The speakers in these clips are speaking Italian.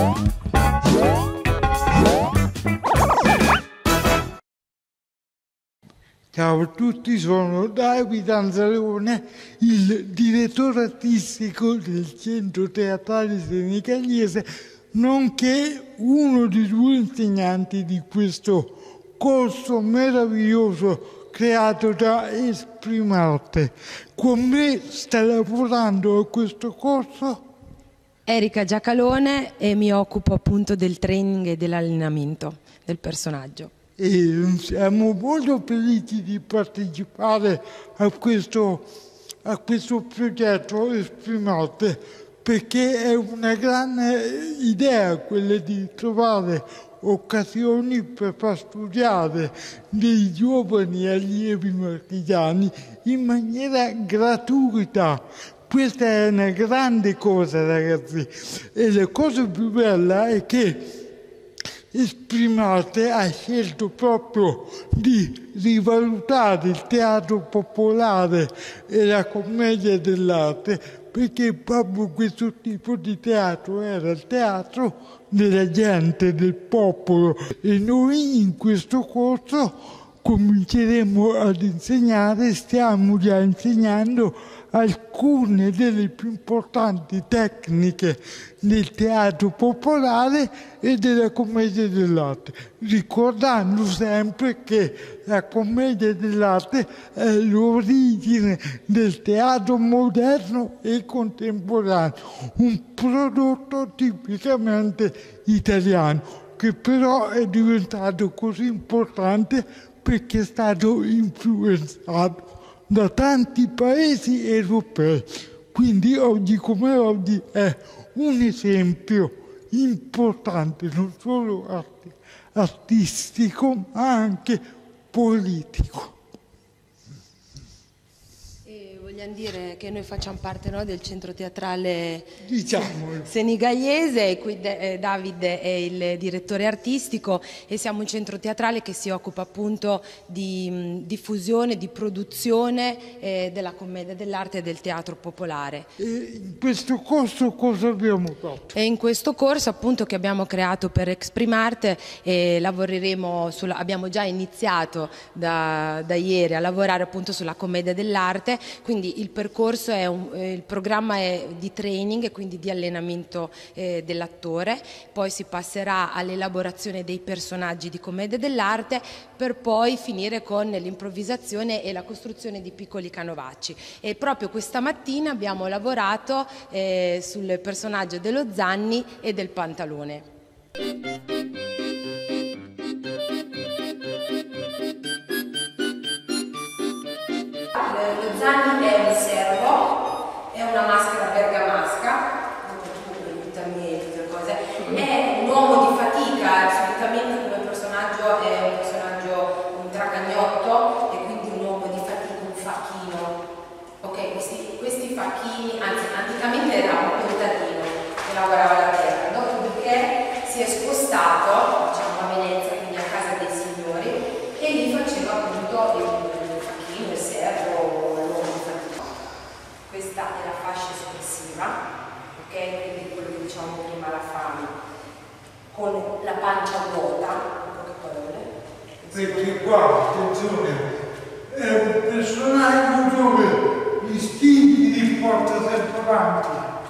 Ciao a tutti, sono Davide Anzalone, il direttore artistico del Centro Teatrale Senigalese, nonché uno dei due insegnanti di questo corso meraviglioso creato da Esprimarte. Con me sta lavorando a questo corso Erika Giacalone e mi occupo appunto del training e dell'allenamento del personaggio. e siamo molto felici di partecipare a questo progetto Esprimate, perché è una grande idea quella di trovare occasioni per far studiare dei giovani allievi marchigiani in maniera gratuita. Questa è una grande cosa, ragazzi, e la cosa più bella è che Esprimate ha scelto proprio di rivalutare il teatro popolare e la commedia dell'arte, perché proprio questo tipo di teatro era il teatro della gente, del popolo, e noi in questo corso cominceremo ad insegnare, stiamo già insegnando alcune delle più importanti tecniche del teatro popolare e della commedia dell'arte, ricordando sempre che la commedia dell'arte è l'origine del teatro moderno e contemporaneo, un prodotto tipicamente italiano, che però è diventato così importante perché è stato influenzato da tanti paesi europei. Quindi oggi come oggi è un esempio importante non solo artistico ma anche politico. Vogliamo dire che noi facciamo parte, no, del centro teatrale Diciamolo. senigalese, e qui Davide è il direttore artistico, e siamo un centro teatrale che si occupa appunto di diffusione, di produzione della commedia dell'arte e del teatro popolare. E in questo corso cosa abbiamo fatto? E in questo corso appunto che abbiamo creato per Exprimarte lavoreremo abbiamo già iniziato da ieri a lavorare appunto sulla commedia dell'arte, quindi il percorso il programma è di training e quindi di allenamento dell'attore, poi si passerà all'elaborazione dei personaggi di commedia dell'arte per poi finire con l'improvvisazione e la costruzione di piccoli canovacci. E proprio questa mattina abbiamo lavorato sul personaggio dello Zanni e del Pantalone. Lo Zanni è un servo, è una maschera bergamasca, è un uomo di fatica, solitamente come personaggio è un personaggio un tragagnotto e quindi un uomo di fatica, un facchino. Ok, questi facchini, anzi anticamente era un contadino che lavorava la terra, dopodiché si è spostato, diciamo, a Venezia, quindi a casa dei signori, e lì faceva appunto il facchino, il servo, l'uomo di fatica. Questa è la fascia espressiva, ok? Quindi quello che dicevamo prima, la fame, con la pancia vuota, in poche parole. Perché qua, attenzione, è un personaggio dove gli istinti li porta sempre avanti.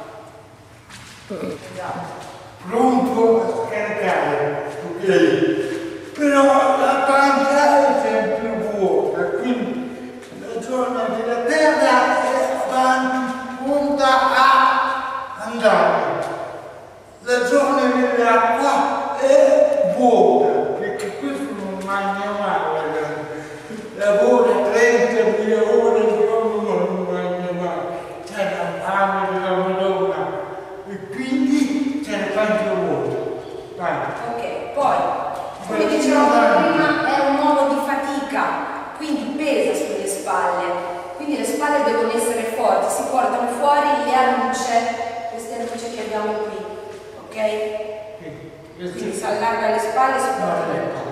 Esatto. Pronto a scaricare, ok? Però la pancia è sempre vuota, quindi la zona della terra è avanti, punta a andare. La zona dell'acqua è vuota, perché questo non mangia mai, ragazzi. Lavora 30.000 ore al giorno, ma non mangia mai. C'è la fame della Madonna e quindi c'è la pancia vuota. Vai. Ok, poi, come dicevamo prima, è un uomo di fatica, quindi pesa sulle spalle, quindi le spalle devono essere forti, si portano fuori le aluce, queste aluce che abbiamo qui, ok? Quindi si allarga le spalle e si porta le mani.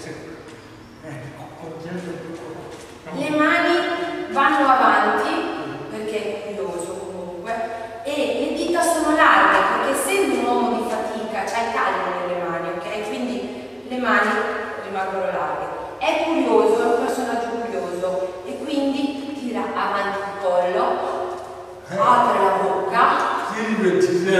Le mani vanno avanti, perché è curioso comunque, e le dita sono larghe, perché essendo un uomo di fatica, c'ha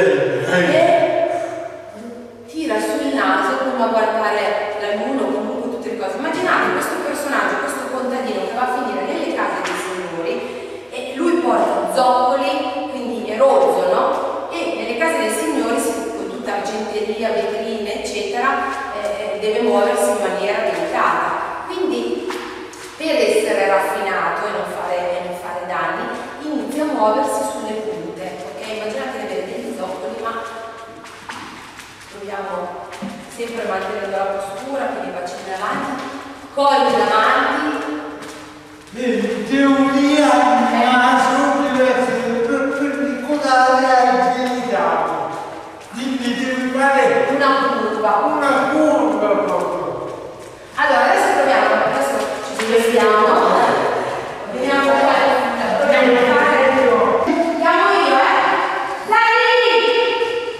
e tira sul naso come a guardare la luna o comunque tutte le cose. Immaginate questo personaggio, questo contadino che va a finire nelle case dei signori e lui porta zoccoli, quindi è rozzo, no? E nelle case dei signori, con tutta argenteria, vetrine, eccetera, deve muoversi in maniera delicata. Quindi, per essere raffinato e non fare danni, inizia a muoversi sulle punte, ok? Immaginate di avere degli zoccoli, ma proviamo sempre mantenendo la postura, quindi bacini avanti, colli davanti. In teoria il naso deve essere perpendicolare ai genitali, quindi deve fare Una curva proprio. Allora, adesso proviamo, adesso ci divertiamo. Vediamo proviamo a fare. Andiamo io, Dai!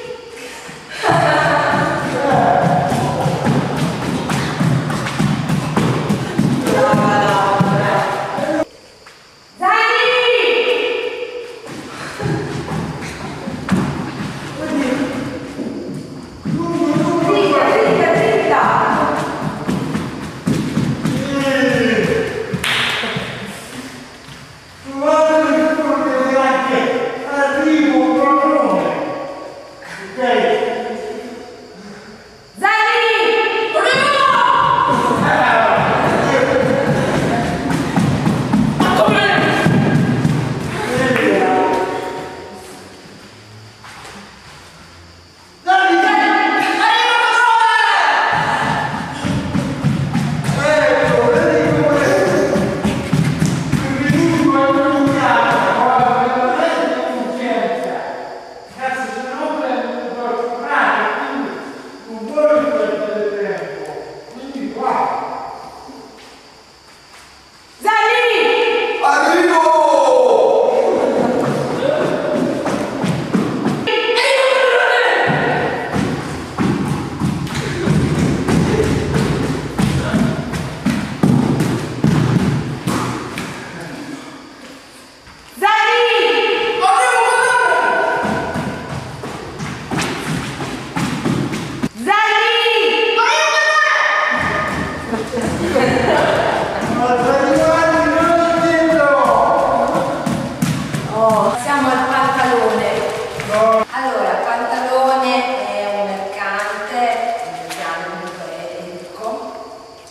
Siamo al pantalone. Allora, Pantalone è un mercante, comunque è ricco,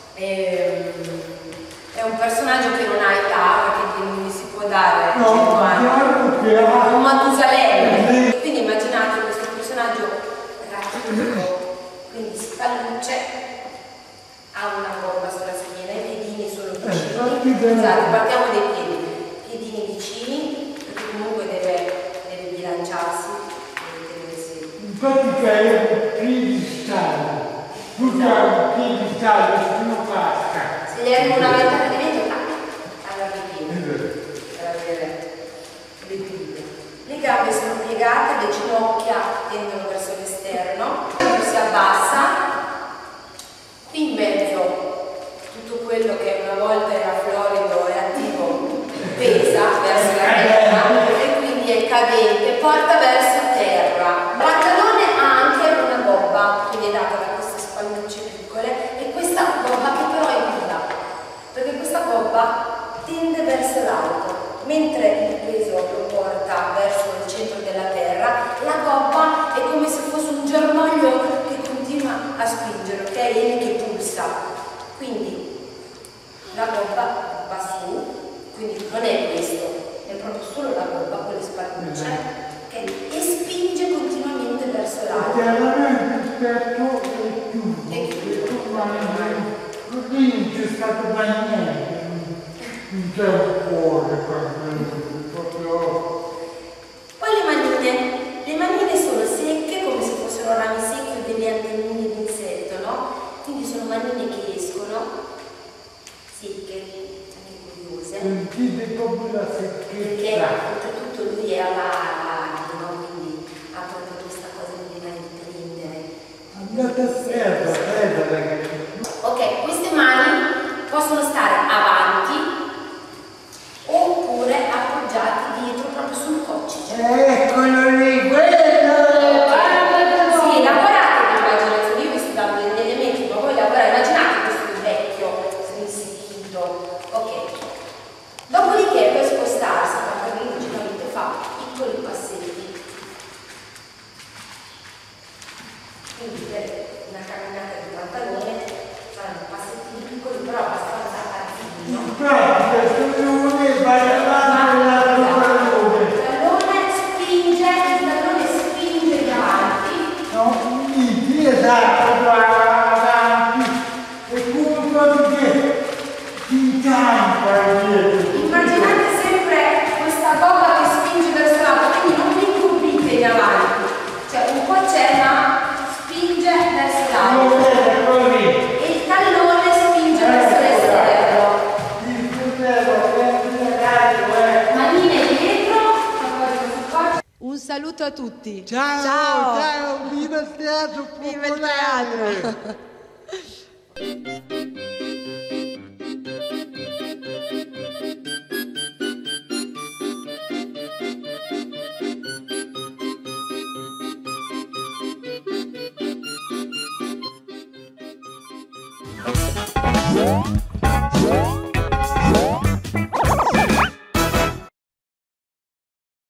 è un personaggio che non ha età, perché non gli si può dare 100 anni, un Matusalemme. Quindi immaginate questo personaggio ratico, quindi spallucce, ha una gobba sulla schiena, i piedini sono vicini. Scusate, partiamo dai piedini vicini, perché comunque deve bilanciarsi e tenersi. Infatti c'è un piedistallo, tu hai un piedistallo su una vasca. Se gli arriva una ventata di vento, allora piedi, per avere l'equilibrio. Le gambe sono piegate, le ginocchia tendono verso l'esterno, si abbassa, qui in mezzo tutto quello che una volta era florido e attivo pesa verso la terra e quindi è cadente, porta verso terra. Il pantalone ha anche una gobba che gli è data da queste spallucce piccole e questa gobba che però è viva, perché questa gobba tende verso l'alto, mentre il peso lo porta verso il centro della terra, la gobba è come se fosse un germoglio che continua a spingere, ok? E che pulsa. Quindi la gobba va su, quindi non è questo, è proprio solo la gobba con le spallucce, okay? E spinge continuamente verso l'alto. Chiaramente rispetto è chiuso, così non c'è stato mai niente, non c'è un cuore proprio. Poi le manine sono secche come se fossero rami secchi o delle antennine di insetto, no? Quindi sono manine che escono, secche, anche curiose. Sentite proprio la secchezza. Perché oltretutto lui è avaro, no? Quindi ha proprio questa cosa di tendere. Andate a terra, ragazzi. Ok, queste mani possono stare avanti oppure appoggiate dietro proprio sul coccige. Eccolo lì, quello! quindi per una camminata di pantalone saranno passettini piccoli però abbastanza azzini, no? In pratica il tallone vai avanti la tallone. Il tallone spinge in avanti. No, sì, esatto, avanti. E punto di che ti incanta dietro. Immaginate sempre questa gobba che spinge verso l'alto, quindi non vi incurbite in avanti. Cioè un po' c'è ma spinge verso l'alto. E il tallone spinge verso l'esterno. Manine dietro, appoggiate sul corpo. Un saluto a tutti. Ciao, Ciao. ciao, viva il teatro popolare! Viva il teatro. Yeah.